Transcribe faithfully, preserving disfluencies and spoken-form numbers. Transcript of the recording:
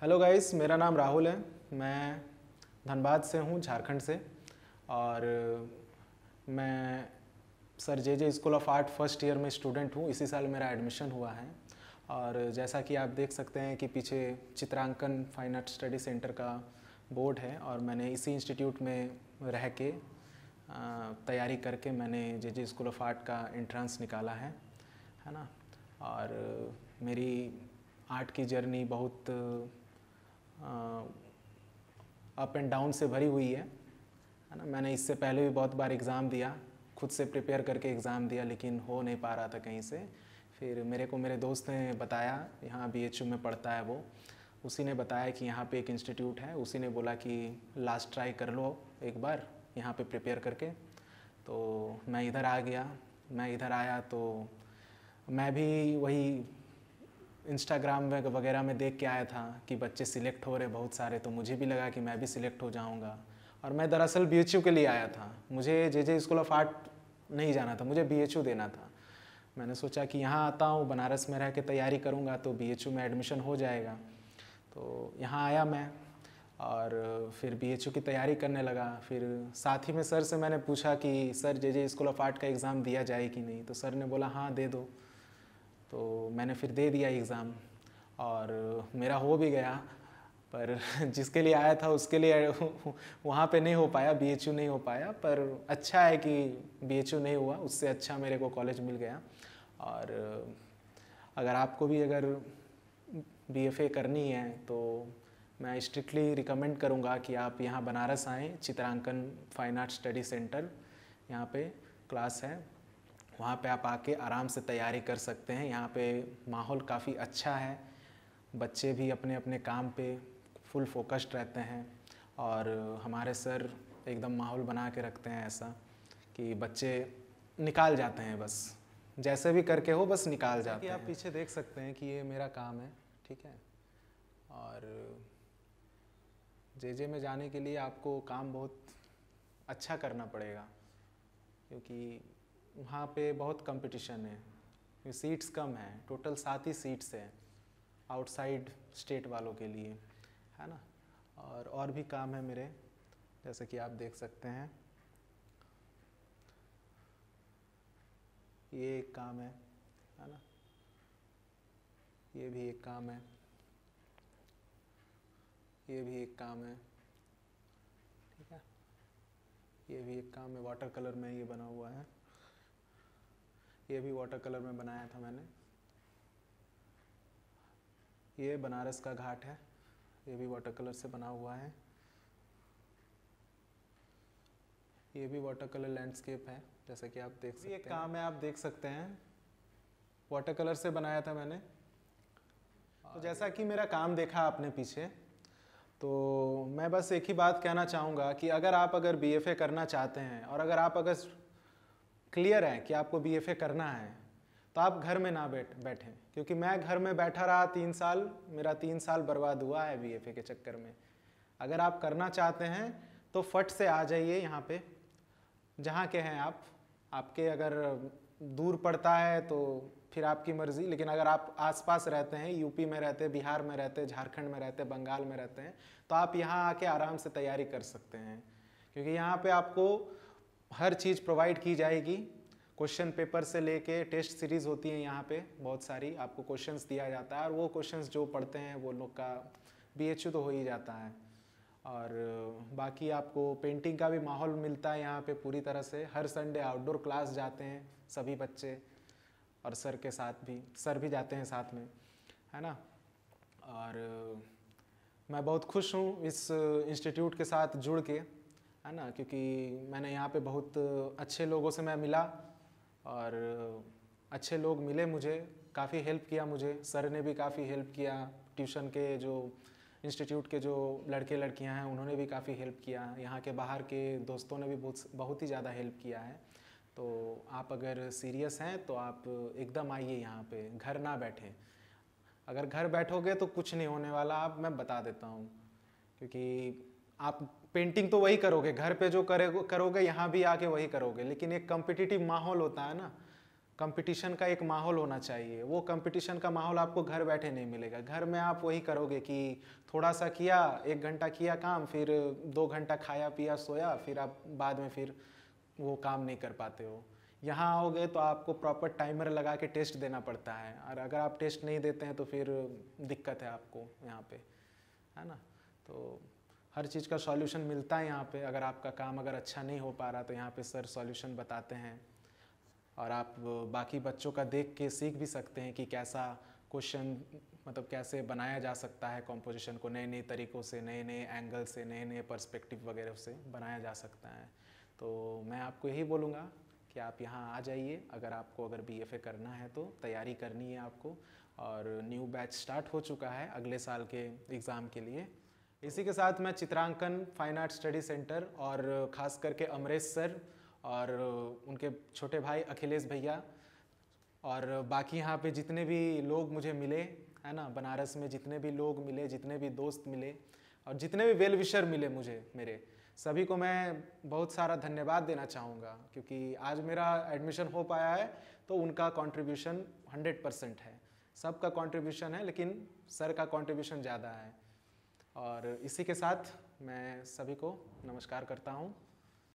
Hello guys, मेरा नाम राहुल है। मैं धनबाद से हूँ, झारखंड से। और मैं sir J J school of art first year में स्टूडेंट हूँ। इसी साल मेरा एडमिशन हुआ है। और जैसा कि आप देख सकते हैं कि पीछे चित्रांकन फाइन आर्ट स्टडी सेंटर का बोर्ड है, और मैंने इसी इंस्टीट्यूट में रह के तैयारी करके मैंने J J school of art का एंट्रेंस निकाला है है ना। और मेरी आर्ट की जर्नी बहुत अप एंड डाउन से भरी हुई है है ना। मैंने इससे पहले भी बहुत बार एग्ज़ाम दिया, खुद से प्रिपेयर करके एग्ज़ाम दिया, लेकिन हो नहीं पा रहा था कहीं से। फिर मेरे को मेरे दोस्त ने बताया, यहाँ बी एच यू में पढ़ता है वो, उसी ने बताया कि यहाँ पे एक इंस्टीट्यूट है। उसी ने बोला कि लास्ट ट्राई कर लो एक बार यहाँ पे प्रिपेयर करके। तो मैं इधर आ गया। मैं इधर आया तो मैं भी वही इंस्टाग्राम वगैरह में देख के आया था कि बच्चे सिलेक्ट हो रहे बहुत सारे, तो मुझे भी लगा कि मैं भी सिलेक्ट हो जाऊंगा। और मैं दरअसल बी एच यू के लिए आया था। मुझे J J school of art नहीं जाना था, मुझे बी एच यू देना था। मैंने सोचा कि यहाँ आता हूँ, बनारस में रह के तैयारी करूँगा तो बी एच यू में एडमिशन हो जाएगा। तो यहाँ आया मैं और फिर बी एच यू की तैयारी करने लगा। फिर साथ ही में सर से मैंने पूछा कि sir J J school of art का एग्ज़ाम दिया जाए कि नहीं। तो सर ने बोला हाँ दे दो। तो मैंने फिर दे दिया एग्ज़ाम और मेरा हो भी गया। पर जिसके लिए आया था उसके लिए वहाँ पे नहीं हो पाया, बी एच यू नहीं हो पाया। पर अच्छा है कि बी एच यू नहीं हुआ, उससे अच्छा मेरे को कॉलेज मिल गया। और अगर आपको भी अगर बी एफ ए करनी है तो मैं स्ट्रिक्टली रिकमेंड करूँगा कि आप यहाँ बनारस आएँ। चित्रांकन फाइन आर्ट स्टडी सेंटर यहाँ पे क्लास है, वहाँ पे आप आके आराम से तैयारी कर सकते हैं। यहाँ पे माहौल काफ़ी अच्छा है, बच्चे भी अपने अपने काम पे फुल फोकस्ड रहते हैं। और हमारे सर एकदम माहौल बना के रखते हैं ऐसा कि बच्चे निकाल जाते हैं, बस जैसे भी करके हो बस निकाल जाते हैं। आप पीछे देख सकते हैं कि ये मेरा काम है, ठीक है। और जे जे में जाने के लिए आपको काम बहुत अच्छा करना पड़ेगा, क्योंकि वहाँ पे बहुत कंपटीशन है, सीट्स कम है। टोटल सात ही सीट्स हैं आउटसाइड स्टेट वालों के लिए, है ना। और और भी काम है मेरे, जैसे कि आप देख सकते हैं। ये एक काम है है ना, ये भी एक काम है, ये भी एक काम है, ठीक है। ये भी एक काम है, वाटर कलर में ये बना हुआ है। ये भी वाटर कलर में बनाया था मैंने। ये बनारस का घाट है, ये भी वाटर कलर से बना हुआ है। ये भी वाटर कलर लैंडस्केप है, जैसे कि आप देख सकते हैं। ये काम है, आप देख सकते हैं, वाटर कलर से बनाया था मैंने। तो जैसा कि मेरा काम देखा आपने पीछे, तो मैं बस एक ही बात कहना चाहूँगा कि अगर आप अगर बी एफ ए करना चाहते हैं और अगर आप अगर क्लियर है कि आपको बी एफ ए करना है, तो आप घर में ना बैठ बैठें। क्योंकि मैं घर में बैठा रहा तीन साल, मेरा तीन साल बर्बाद हुआ है बी एफ ए के चक्कर में। अगर आप करना चाहते हैं तो फट से आ जाइए यहाँ पे, जहाँ के हैं आप। आपके अगर दूर पड़ता है तो फिर आपकी मर्ज़ी, लेकिन अगर आप आसपास रहते हैं, यूपी में रहते हैं, बिहार में रहते हैं, झारखंड में रहते हैं, बंगाल में रहते हैं, तो आप यहाँ आके आराम से तैयारी कर सकते हैं। क्योंकि यहाँ पे आपको हर चीज़ प्रोवाइड की जाएगी। क्वेश्चन पेपर से लेके टेस्ट सीरीज़ होती है यहाँ पे बहुत सारी, आपको क्वेश्चंस दिया जाता है और वो क्वेश्चंस जो पढ़ते हैं वो लोग का बी एच यू तो हो ही जाता है। और बाकी आपको पेंटिंग का भी माहौल मिलता है यहाँ पे पूरी तरह से। हर संडे आउटडोर क्लास जाते हैं सभी बच्चे, और सर के साथ भी, सर भी जाते हैं साथ में, है ना। और मैं बहुत खुश हूँ इस इंस्टीट्यूट के साथ जुड़ के, है ना, क्योंकि मैंने यहाँ पे बहुत अच्छे लोगों से मैं मिला और अच्छे लोग मिले मुझे, काफ़ी हेल्प किया मुझे। सर ने भी काफ़ी हेल्प किया, ट्यूशन के जो इंस्टीट्यूट के जो लड़के लड़कियां हैं उन्होंने भी काफ़ी हेल्प किया, यहाँ के बाहर के दोस्तों ने भी बहुत बहुत ही ज़्यादा हेल्प किया है। तो आप अगर सीरियस हैं तो आप एकदम आइए यहाँ पे, घर ना बैठें। अगर घर बैठोगे तो कुछ नहीं होने वाला, आप मैं बता देता हूँ। क्योंकि आप पेंटिंग तो वही करोगे, घर पे जो करे करोगे यहाँ भी आके वही करोगे, लेकिन एक कम्पिटिटिव माहौल होता है ना, कंपटीशन का एक माहौल होना चाहिए। वो कंपटीशन का माहौल आपको घर बैठे नहीं मिलेगा। घर में आप वही करोगे कि थोड़ा सा किया, एक घंटा किया काम, फिर दो घंटा खाया पिया सोया, फिर आप बाद में फिर वो काम नहीं कर पाते हो। यहाँ आओगे तो आपको प्रॉपर टाइमर लगा के टेस्ट देना पड़ता है, और अगर आप टेस्ट नहीं देते हैं तो फिर दिक्कत है आपको यहाँ पे, है ना। तो हर चीज़ का सॉल्यूशन मिलता है यहाँ पे। अगर आपका काम अगर अच्छा नहीं हो पा रहा तो यहाँ पे सर सॉल्यूशन बताते हैं, और आप बाकी बच्चों का देख के सीख भी सकते हैं कि कैसा क्वेश्चन, मतलब कैसे बनाया जा सकता है कॉम्पोजिशन को, नए नए तरीक़ों से, नए नए एंगल से, नए नए पर्सपेक्टिव वगैरह से बनाया जा सकता है। तो मैं आपको यही बोलूँगा कि आप यहाँ आ जाइए। अगर आपको अगर बी एफ ए करना है तो तैयारी करनी है आपको, और न्यू बैच स्टार्ट हो चुका है अगले साल के एग्ज़ाम के लिए। इसी के साथ मैं चित्रांकन फाइन आर्ट स्टडी सेंटर और ख़ास करके अमरेश सर और उनके छोटे भाई अखिलेश भैया और बाकी यहाँ पे जितने भी लोग मुझे मिले, है ना, बनारस में जितने भी लोग मिले, जितने भी दोस्त मिले और जितने भी वेल विशर मिले मुझे, मेरे सभी को मैं बहुत सारा धन्यवाद देना चाहूँगा, क्योंकि आज मेरा एडमिशन हो पाया है तो उनका कंट्रीब्यूशन हंड्रेड परसेंट है। सबका कंट्रीब्यूशन है, लेकिन सर का कंट्रीब्यूशन ज़्यादा है। और इसी के साथ मैं सभी को नमस्कार करता हूँ।